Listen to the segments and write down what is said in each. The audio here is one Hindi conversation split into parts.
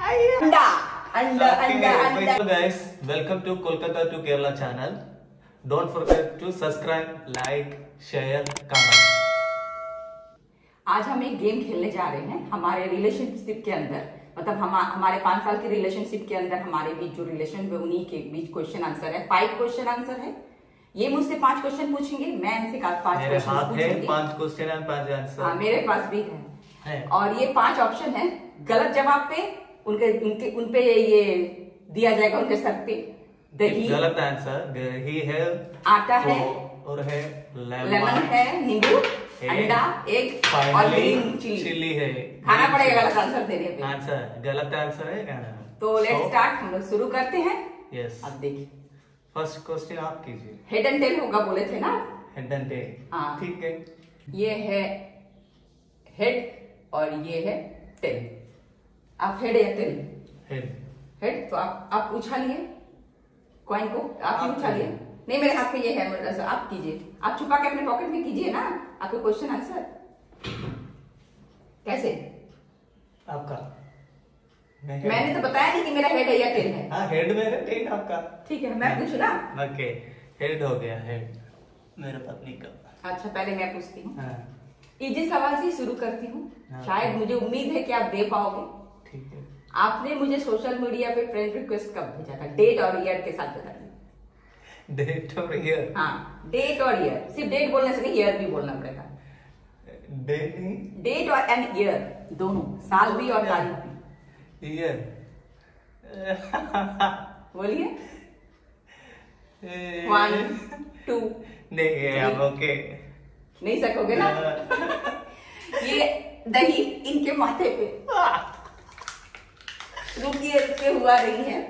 अंडा अंडा अंडा अंडा। Guys, welcome to Kolkata to Kerala channel. Don't forget to subscribe, like, share, comment. आज हम एक गेम खेलने जा रहे हैं हमारे रिलेशनशिप के अंदर, मतलब हमारे 5 साल के रिलेशनशिप के अंदर हमारे बीच जो रिलेशन है उन्हीं के बीच क्वेश्चन आंसर है। 5 क्वेश्चन आंसर है। ये मुझसे 5 क्वेश्चन पूछेंगे, मैं इनसे 5 क्वेश्चन पूछूंगी। 5 क्वेश्चन और 5 आंसर। हाँ, मेरे पास भी है। और ये 5 ऑप्शन है। गलत जवाब पे उनपे ये दिया जाएगा, उनके सर पे दही। गलत आंसर दही है, आटा है और है लेमन है, नींबू, अंडा, एग और ग्रीन चिली है। खाना पड़ेगा गलत आंसर देने पे। आंसर गलत आंसर है खाना। तो लेट्स स्टार्ट, हम लोग शुरू करते हैं। यस, अब देखिए फर्स्ट क्वेश्चन आप कीजिए। हेड एंड टेल होगा बोले थे ना। हेड एंड टेल, हाँ ठीक है। ये है हेड और ये है टेल। आप हेड या टेल? हेड। हेड तो आप उछा लिए कॉइन को, आप ही उछा लिए। नहीं, मेरे हाथ में ये है, मतलब आप कीजिए। आप छुपा के अपने पॉकेट में कीजिए ना आपके क्वेश्चन आंसर। कैसे? आपका मैंने तो बताया नहीं कि मेरा हेड है या टेल है। हाँ, हेड में है, टेल आपका। ठीक है, मैं पूछू ना। ओके, हेड हो गया, हेड मेरे पत्नी का। अच्छा, पहले मैं पूछती हूँ। हाँ, इजी सवाल से शुरू करती हूँ, शायद मुझे उम्मीद है कि आप दे पाओगे। ठीक है। आपने मुझे सोशल मीडिया पे फ्रेंड रिक्वेस्ट कब भेजा था? डेट और ईयर के साथ बताइए। डेट और ईयर? हाँ, डेट और ईयर। सिर्फ डेट बोलने से नहीं, ईयर भी बोलना पड़ेगा। डेट नहीं, डेट और एंड ईयर दोनों, साल भी और तारीख भी। ईयर। बोलिए। 1 2 नहीं, अब ओके। नहीं सकोगे ना। ये दही इनके माथे पे। रुकिए रुकिए, हुआ नहीं है।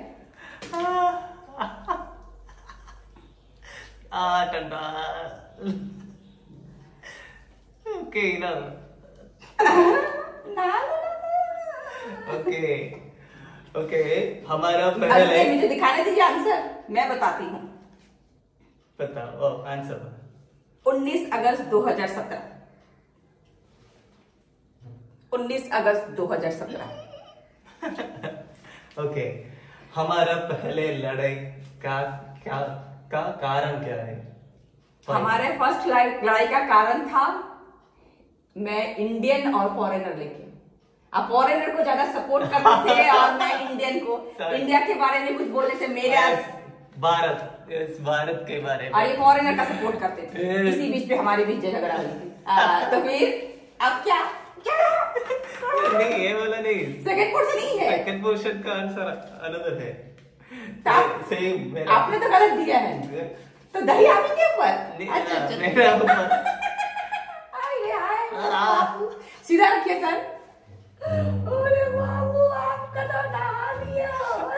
ठंडा। ओके ना। ओके ओके, हमारा पहले मुझे दिखाने दीजिए आंसर, मैं बताती हूँ। बताओ आंसर। 19 अगस्त 2017। 19 अगस्त 2017। ओके, हमारा पहले लड़ाई का कारण क्या है? हमारे फर्स्ट लड़ाई का कारण था मैं इंडियन और फॉरेनर लेके। आप फॉरेनर को ज्यादा सपोर्ट करते थे और मैं इंडियन को। इंडिया के बारे में कुछ बोलने से मेरे भारत के बारे में, और ये फॉरेनर का सपोर्ट करते थे। इसी बीच पे हमारे बीच झगड़ा हुई थी। तो फिर अब क्या नहीं, ये वाला नहीं। सेकंड पोर्शन नहीं है, सेकंड पोर्शन का आंसर अनदर है। सेम मेरा। आपने तो गलत दिया है, तो दही आप ही के ऊपर। अच्छा मेरा ऊपर। सीधा रखिए सर। अरे बाबू, आपका तो नहा लिया।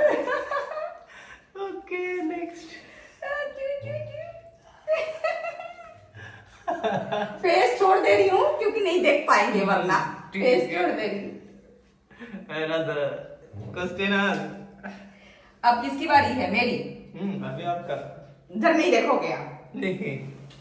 Okay, next. फेस छोड़ दे रही हूँ क्योंकि नहीं देख पाएंगे वरना। फेस छोड़ दे रही हूँ। Another question। अब किसकी बारी है? मेरी। अभी आपका। इधर नहीं देखोगे आप? नहीं।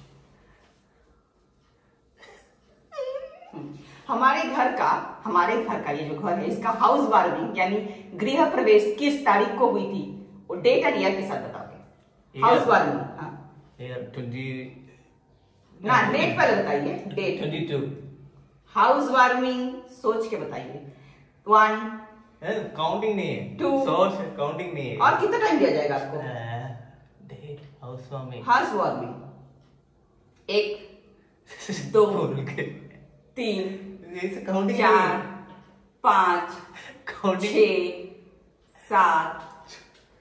हमारे घर का ये जो घर है, इसका हाउस वार्मिंग यानी गृह प्रवेश किस तारीख को हुई थी? वो डेट और ईयर के साथ बताओगे। House warming. हाँ, ना डेट पहले बताइए। डेट 22। हाउस वार्मिंग सोच के बताइए। 1 काउंटिंग नहीं है। 2 सोर्स काउंटिंग नहीं है। और कितना टाइम दिया जाएगा आपको? Date house warming. House warming 1 2 3 counting 4 5 counting 6 7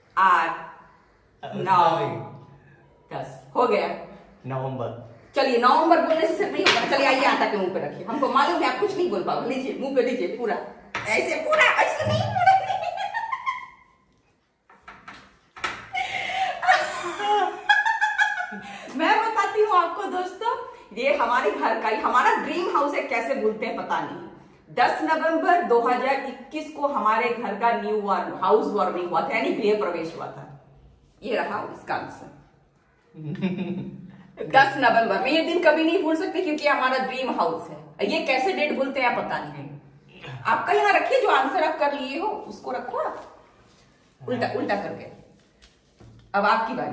8 9 10 हो गया। नवंबर। चलिए, नवंबर बोलने से सिर्फ नहीं होगा। चलिए आइए, आटा के मुंह पे रखिए। हमको मालूम है आप कुछ नहीं बोल पाओगे। लीजिए, मुंह पे लीजिए पूरा। ऐसे पूरा, ऐसे नहीं, पूरा नहीं। मैं बताती हूँ आपको दोस्तों, ये हमारे घर का ही हमारा ड्रीम हाउस है। कैसे बोलते हैं पता नहीं। 10 नवंबर 2021 को हमारे घर का न्यू हाउस वार्मिंग हुआ था, यानी गृह प्रवेश हुआ था। ये रहा इसका आंसर। 10 नवंबर। मैं ये दिन कभी नहीं भूल सकती क्योंकि हमारा ड्रीम हाउस है। ये कैसे डेट भूलते हैं पता नहीं। आपका यहाँ रखिए, जो आंसर आप कर लिए हो उसको रखो आप, उल्टा उल्टा करके। अब आपकी बारी।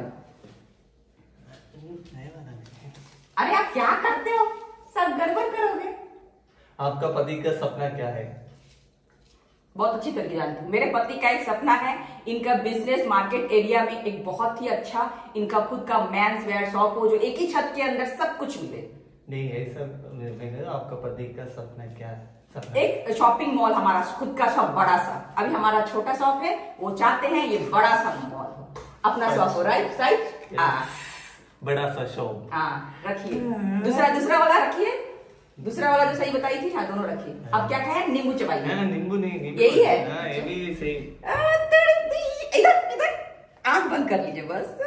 अरे आप क्या करते हो, सब गड़बड़ करोगे। आपका पति का सपना क्या है? बहुत अच्छी तरीके जानती हूँ। मेरे पति का एक सपना है, इनका बिजनेस मार्केट एरिया में एक बहुत ही अच्छा इनका खुद का मेंस वेयर शॉप हो, जो एक ही छत के अंदर सब कुछ मिले। नहीं ऐसा मैंने, आपका पति का सपना क्या है? सपना एक शॉपिंग मॉल, हमारा खुद का शॉप बड़ा सा। अभी हमारा छोटा शॉप है, वो चाहते हैं ये बड़ा सा मॉल हो, अपना शॉप हो। राइट राइट, बड़ा सा शॉप। हाँ रखिए। दूसरा वाला रखिए, दूसरा वाला जो सही बताई थी। हाँ दोनों रखिए। अब क्या कहे, नींबू चबाइए। नींबू नहीं, यही है। ये भी सही। इधर इधर आंख बंद कर लीजिए बस।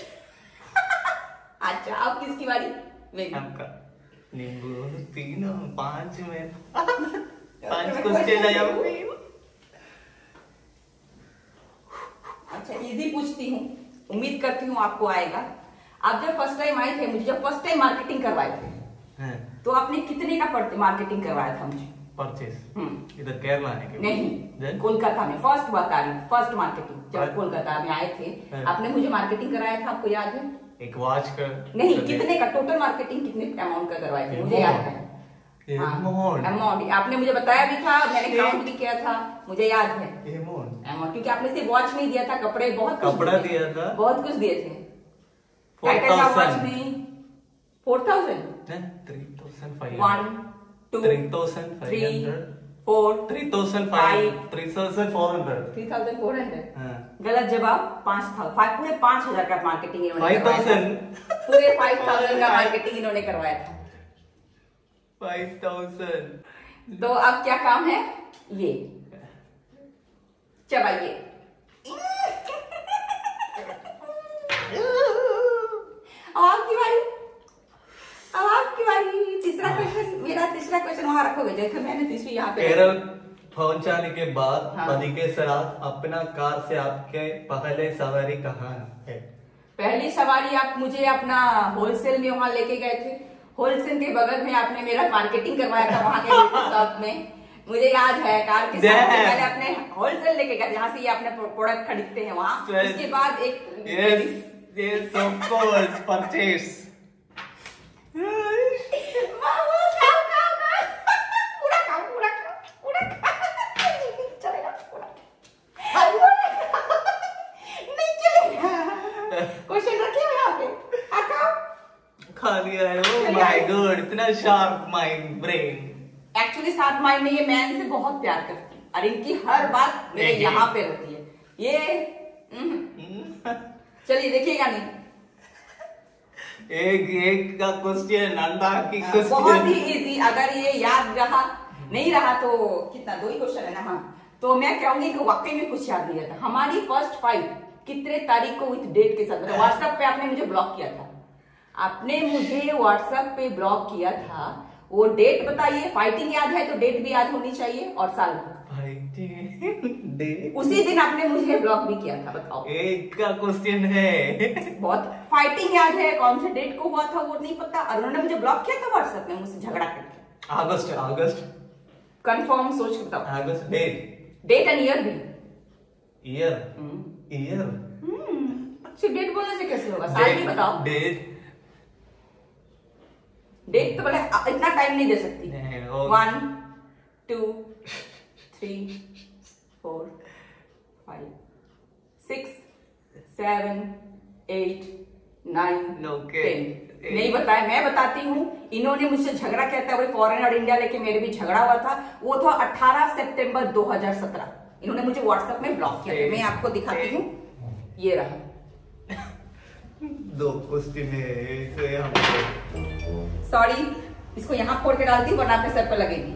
अच्छा अब किसकी बारी? आपका। नींबू 3 5 में 5 क्वेश्चन आया। अच्छा इजी पूछती हूँ, उम्मीद करती हूँ आपको आएगा। आप जब फर्स्ट टाइम आए थे, मुझे जब फर्स्ट टाइम मार्केटिंग करवाए थे, तो आपने कितने का मार्केटिंग करवाया था मुझे? परचेस इधर केरला आने के नहीं, कोलकाता में। फर्स्ट बता रही, फर्स्ट मार्केटिंग जब कोलकाता में आए थे, आपने मुझे मार्केटिंग कराया था, आपको याद है? एक वॉच का नहीं, कितने का टोटल मार्केटिंग, कितने अमाउंट का करवाए थे मुझे याद है। अमाउंट आपने मुझे बताया भी था, मैंने काउंट भी किया था, मुझे याद है अमाउंट। क्योंकि आपने सिर्फ वॉच नहीं दिया था, कपड़े बहुत कपड़ा दिया था, बहुत कुछ दिए थे। 4,000 नहीं, 4,000 1 2 3 4 3,500 3,400। गलत जवाब। 5,000, पूरे 5,000 का मार्केटिंग इन्होंने 5,000 पूरे 5,000 का मार्केटिंग इन्होंने करवाया था। 5,000। तो अब क्या काम है, ये चबाइए। अब आपकी बारी, अब आपकी बारी। तीसरा क्वेश्चन, मेरा तीसरा क्वेश्चन वहां रखोगे, देखो मैंने तीसरी यहाँ पे। केरल पहुंचाने के बाद पति के साथ अपना कार से आपके पहले सवारी कहाँ है? पहली सवारी आप मुझे अपना होलसेल में वहां लेके गए थे। होलसेल के बगल में आपने मेरा मार्केटिंग करवाया था वहां के शॉप में, मुझे याद है। कार के साथ पहले अपने होलसेल लेके गए, जहाँ से ये अपने प्रोडक्ट खरीदते हैं वहां। उसके बाद एक Yes, of course, purchase. Question रखे हो यहाँ पे, खा लिया है। Oh my God, इतना sharp mind brain. Actually sharp mind में ये मैन से बहुत प्यार करती है, और इनकी हर बात मेरे यहाँ पे रहती है। ये चलिए देखिएगा नहीं, एक का क्वेश्चन, अंडा की क्वेश्चन बहुत ही इजी। अगर ये याद रहा, नहीं रहा तो कितना, 2 ही क्वेश्चन है ना। हाँ, तो मैं कहूंगी कि वाकई में कुछ याद नहीं रहता। हमारी फर्स्ट फाइट कितने तारीख को विथ डेट के साथ, व्हाट्सएप पे आपने मुझे ब्लॉक किया था। आपने मुझे व्हाट्सएप पे ब्लॉक किया था, वो डेट बताइए। फाइटिंग याद है तो डेट भी याद होनी चाहिए, और साल। उसी दिन आपने मुझे ब्लॉक भी किया था, बताओ। एक का क्वेश्चन है। बहुत फाइटिंग याद है, कौन से डेट को हुआ था वो नहीं पता, और उन्होंने मुझे ब्लॉक किया था व्हाट्सएप में मुझसे झगड़ा करके। अगस्त कंफर्म सोच के बताओ। अगस्त। डेट एंड ईयर भी। ईयर सिर्फ डेट बोलने से कैसे होगा, साल भी बताओ। डेट तो बोले, इतना टाइम नहीं दे सकती। 1 2 3 4 5 6 7 8 9 10। नहीं बताया, मैं बताती हूँ। इन्होंने मुझसे झगड़ा किया था, वही फॉरेन और इंडिया लेके मेरे भी झगड़ा हुआ था। वो था 18 सितंबर 2017। इन्होंने मुझे व्हाट्सएप में ब्लॉक किया था। मैं आपको दिखाती हूँ, ये रहा। 2 क्वेश्चन है। सॉरी, इसको यहाँ फोड़ के डालती हूँ, वरना आपके सर पे लगेगी।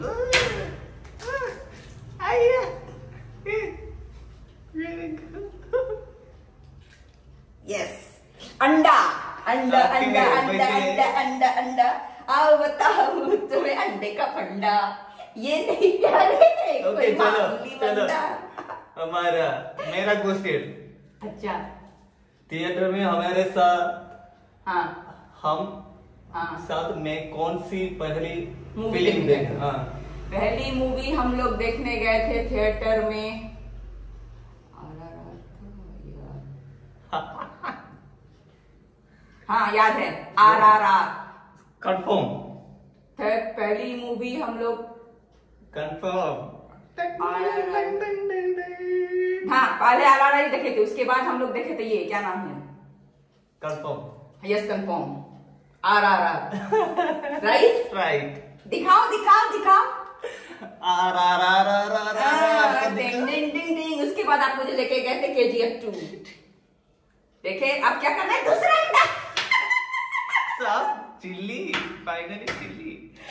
यस, अंडा अंडा अंडा अंडा अंडा अंडा अंडा। आओ बताओ तुम्हें अंडे का फंडा, ये नहीं प्यारे कोई मामूली बंदा। हमारा मेरा क्वेश्चन। अच्छा, थिएटर में हमारे साथ, हाँ हम साथ में कौन सी पहली मूवी फिल्म देखी? देखा? पहली मूवी हम लोग देखने गए थे थिएटर में, हाँ याद है, RRR। कंफर्म। पहली मूवी हम लोग कंफर्म। हाँ पहले RRR देखे थे, उसके बाद हम लोग देखे थे ये क्या नाम है, confirm. Yes confirm, RRR। Right right. दिखाओ दिखाओ दिखाओ। डिंग डिंग डिंग डिंग। उसके बाद आप मुझे लेके गए थे KGF 2। देखे अब क्या करना है, दूसरा अंडा। सब chilli, finally chilli.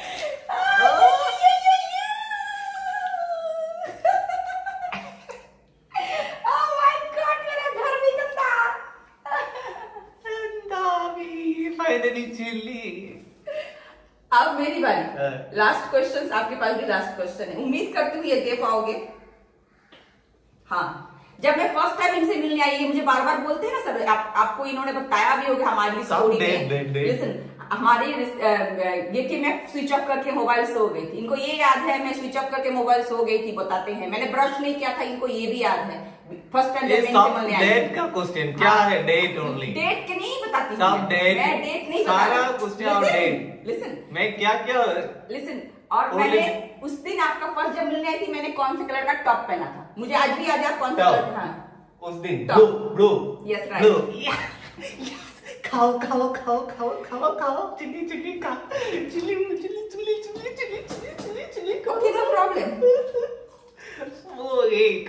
Finally chilli. अब मेरी बारी। लास्ट क्वेश्चन, आपके पास भी लास्ट क्वेश्चन है, उम्मीद करती हूँ ये दे पाओगे। हाँ, जब मैं फर्स्ट टाइम इनसे मिलने आई, मुझे बार बार बोलते हैं ना सर, आपको इन्होंने बताया भी होगा हमारी स्टोरी में। लिसन, हमारी ये कि मैं स्विच ऑफ करके मोबाइल सो गई थी, इनको ये याद है मैं स्विच ऑफ करके मोबाइल सो गई थी, बताते हैं मैंने ब्रश नहीं किया था, इनको ये भी याद है। फर्स्ट टाइम डेट का क्वेश्चन क्या है, डेट ओनली, डेट के नहीं बताती सब डेट, मैं डेट नहीं सारा क्वेश्चन ऑन डेट। लिसन, मैं क्या क्या लिसन, और मैंने उस दिन आपका फर्स्ट जब मिलने आई थी, मैंने कौन से कलर का टॉप पहना था, मुझे आज भी याद है, आप कौन सा कलर। हाँ उस दिन ब्लू, ब्लू, यस राइट। खाओ खाओ खाओ खाओ खाओ खाओ, चिल्ली चिल्ली खा, chilli chilli chilli chilli chilli chilli chilli खाओ, ओके नो प्रॉब्लम। वो एक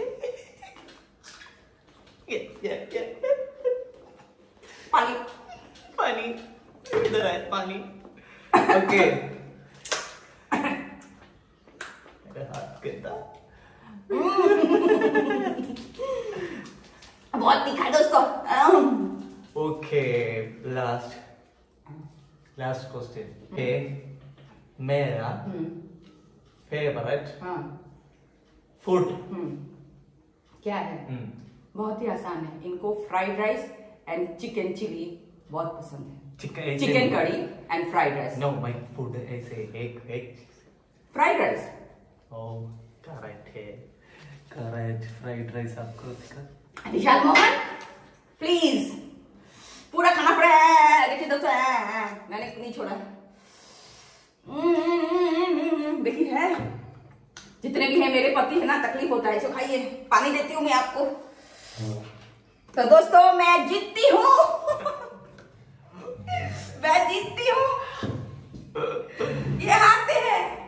पानी पानी इधर है पानी। ओके मेरा हाथ कहता बहुत दिखा दोस्तों। ओके लास्ट क्वेश्चन है मेरा फेवरेट हाँ फूड क्या है? बहुत ही आसान है, इनको fried rice and chicken chilli बहुत पसंद है। Chicken curry and fried rice. No my food ऐसे एक फ्राइड राइस। ओह करेक्ट है, करेक्ट। फ्राइड राइस आपको विशाल मोहन प्लीज पूरा खाना पड़ा है, देखिए दोस्तों मैंने नहीं छोड़ा। देखिए है, जितने भी हैं मेरे पति है ना, तकलीफ होता है, इसको खाइए। पानी देती हूँ मैं आपको। तो दोस्तों मैं जीतती हूँ। मैं जीतती हूँ, ये हारते हैं।